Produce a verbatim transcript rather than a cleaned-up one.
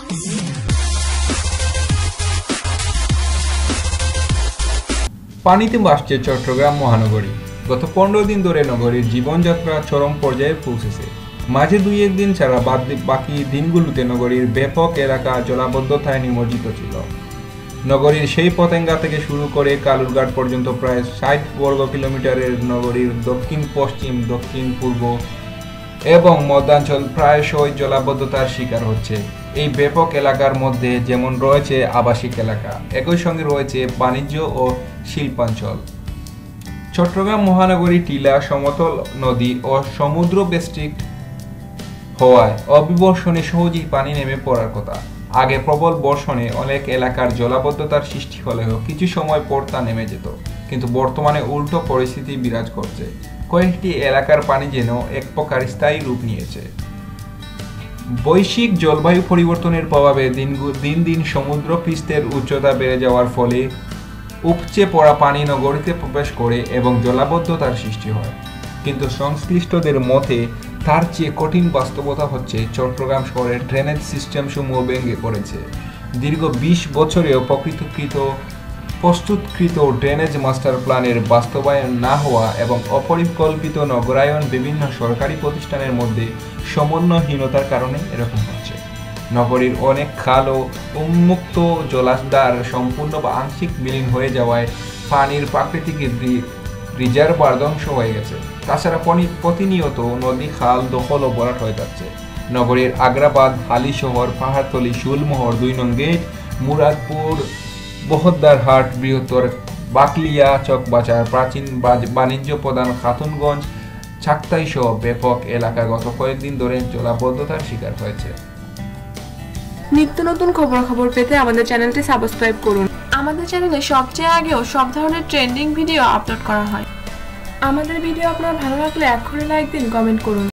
পানিতে ভাসছে চট্টগ্রাম মহানগরী। গত পনেরো দিন ধরে নগরীর জীবনযাত্রা চরম পর্যায়ে পৌঁছেছে। মাঝে দুই একদিন ছাড়া বাকি দিনগুলোতে নগরীর ব্যাপক এলাকা জলাবদ্ধতায় নিমজ্জিত ছিল। নগরীর সেই পতেঙ্গা থেকে শুরু করে কালুরঘাট পর্যন্ত প্রায় ষাট বর্গ কিলোমিটারের নগরীর দক্ষিণ পশ্চিম, দক্ষিণ পূর্ব এবং মধ্যাঞ্চল প্রায়শই জলাবদ্ধতার শিকার হচ্ছে। এই ব্যাপক এলাকার মধ্যে যেমন রয়েছে আবাসিক এলাকা, একই সঙ্গে রয়েছে বাণিজ্য ও শিল্পাঞ্চল। চট্টগ্রাম মহানগরী টিলা, সমতল নদী ও সমুদ্র বেষ্টিত হওয়ায় অবিবর্ষণে সহজেই পানি নেমে পড়ার কথা। আগে প্রবল বর্ষণে অনেক এলাকার জলাবদ্ধতার সৃষ্টি হলেও কিছু সময় পর তা নেমে যেত, কিন্তু বর্তমানে উল্টো পরিস্থিতি বিরাজ করছে। কয়েকটি এলাকার পানি যেন এক প্রকার স্থায়ী রূপ নিয়েছে। বৈশ্বিক জলবায়ু পরিবর্তনের প্রভাবে দিন দিন দিন সমুদ্র পৃষ্ঠের উচ্চতা বেড়ে যাওয়ার ফলে উপচে পড়া পানি নগরীতে প্রবেশ করে এবং জলাবদ্ধতার সৃষ্টি হয়। কিন্তু সংশ্লিষ্টদের মতে তার চেয়ে কঠিন বাস্তবতা হচ্ছে চট্টগ্রাম শহরের ড্রেনেজ সিস্টেম সমূহ ভেঙে পড়েছে। দীর্ঘ বিশ বছরেও প্রকৃতকৃত প্রস্তুতকৃত ড্রেনেজ মাস্টার প্ল্যানের বাস্তবায়ন না হওয়া এবং অপরিকল্পিত নগরায়ন বিভিন্ন সরকারি প্রতিষ্ঠানের মধ্যে সমন্বয়হীনতার কারণে এরকম হচ্ছে। নগরীর অনেক খাল ও উন্মুক্ত জলাধার সম্পূর্ণ বা আংশিক বিলীন হয়ে যাওয়ায় পানির প্রাকৃতিক রিজার্ভার ধ্বংস হয়ে গেছে। তাছাড়া প্রতিনিয়ত নদী, খাল দখল ও ভরাট হয়ে যাচ্ছে। নগরীর আগ্রাবাদ, হালিশহর, পাহাড়তলী, শুলমোহর, দুই নং গেট, মুরাদপুর, বহদ্দারহাট, বৃহত্তর বাকলিয়া, চকবাজার, প্রাচীন বাণিজ্য প্রধান খাতুনগঞ্জ, চাকতাই সহ ব্যাপক এলাকা গত কয়েকদিন ধরে জলাবদ্ধতার শিকার হয়েছে। নিত্য নতুন খবর খবর পেতে আমাদের চ্যানেলটি সাবস্ক্রাইব করুন। আমাদের চ্যানেলে সবচেয়ে আগেও সব ধরনের ট্রেন্ডিং ভিডিও আপলোড করা হয়। আমাদের ভিডিও আপনার ভালো লাগলে এক্ষুনি লাইক দিন, কমেন্ট করুন।